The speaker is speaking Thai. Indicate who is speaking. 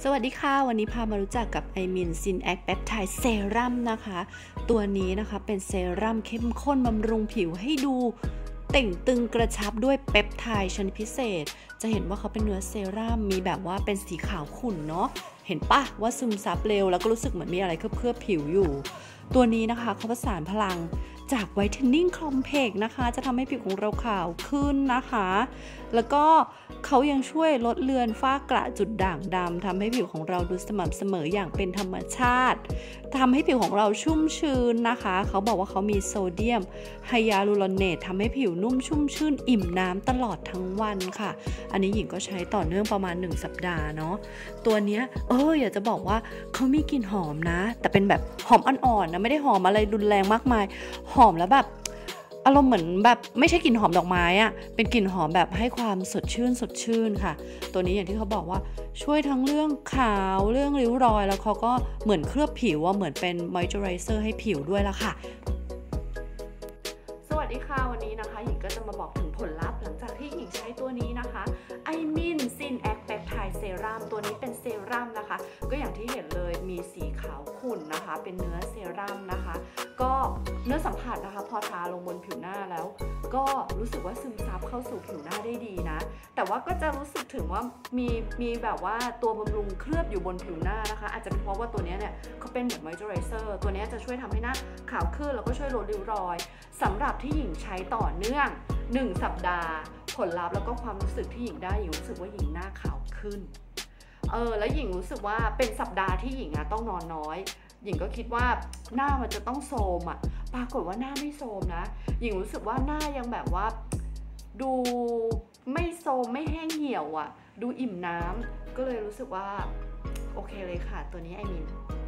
Speaker 1: สวัสดีค่ะวันนี้พามารู้จักกับไอมินซินแอคแปปไทด์เซรั่มนะคะตัวนี้นะคะเป็นเซรั่มเข้มข้นบำรุงผิวให้ดูเต่งตึงกระชับด้วยเปปไทด์ชนิดพิเศษจะเห็นว่าเขาเป็นเนื้อเซรั่มมีแบบว่าเป็นสีขาวขุ่นเนาะเห็นปะว่าซึมซับเร็วแล้วก็รู้สึกเหมือนมีอะไรเคลือบผิวอยู่ตัวนี้นะคะเขาผสานพลังจากไวท์เทนนิ่งคอมเพล็กซ์นะคะจะทำให้ผิวของเราขาวขึ้นนะคะแล้วก็เขายังช่วยลดเลือนฝ้ากระจุดด่างดำทำให้ผิวของเราดูสม่ำเสมออย่างเป็นธรรมชาติทำให้ผิวของเราชุ่มชื้นนะคะเขาบอกว่าเขามีโซเดียมไฮยาลูรอเนตทำให้ผิวนุ่มชุ่มชื่นอิ่มน้ำตลอดทั้งวันค่ะอันนี้หญิงก็ใช้ต่อเนื่องประมาณ1 สัปดาห์เนาะตัวเนี้ยอยากจะบอกว่าเขามีกลิ่นหอมนะแต่เป็นแบบหอมอ่อนๆนะไม่ได้หอมอะไรรุนแรงมากมายหอมแล้วแบบอารมณ์เหมือนแบบไม่ใช่กลิ่นหอมดอกไม้อะเป็นกลิ่นหอมแบบให้ความสดชื่นค่ะตัวนี้อย่างที่เขาบอกว่าช่วยทั้งเรื่องขาวเรื่องริ้วรอยแล้วเขาก็เหมือนเคลือบผิวว่าเหมือนเป็นมอยเจอไรเซอร์ให้ผิวด้วยละค่ะสวัสดีค่ะวันนี้นะคะหญิงก็จะมาบอกถึงผลลัพธ์หลังจากที่หญิงใช้ตัวนี้นะคะไอมินซินแอคแปปไทด์เซรั่มตัวนี้เป็นเซรั่มนะคะก็อย่างที่เห็นเลยมีสีขาวขุ่นนะคะเป็นเนื้อเซรั่มนะคะก็เนื้อสัมผัสนะคะพอทาลงบนผิวหน้าแล้วก็รู้สึกว่าซึมซับเข้าสู่ผิวหน้าได้ดีนะแต่ว่าก็จะรู้สึกถึงว่ามีแบบว่าตัวบำรุงเคลือบอยู่บนผิวหน้านะคะอาจจะเป็นเพราะว่าตัวนี้เนี่ยเขาเป็นเหมือนมอยเจอไรเซอร์ตัวนี้จะช่วยทำให้หน้าขาวขึ้นแล้วก็ช่วยลดริ้วรอยสำหรับที่หญิงใช้ต่อเนื่อง1 สัปดาห์ผลลัพธ์แล้วก็ความรู้สึกที่หญิงได้หญิงรู้สึกว่าหญิงหน้าขาวขึ้นแล้วหญิงรู้สึกว่าเป็นสัปดาห์ที่หญิงต้องนอนน้อยหญิงก็คิดว่าหน้ามันจะต้องโทรมปรากฏว่าหน้าไม่โทรมนะหญิงรู้สึกว่าหน้ายังแบบว่าดูไม่โทรมไม่แห้งเหี่ยวดูอิ่มน้ำก็เลยรู้สึกว่าโอเคเลยค่ะตัวนี้ไอมิน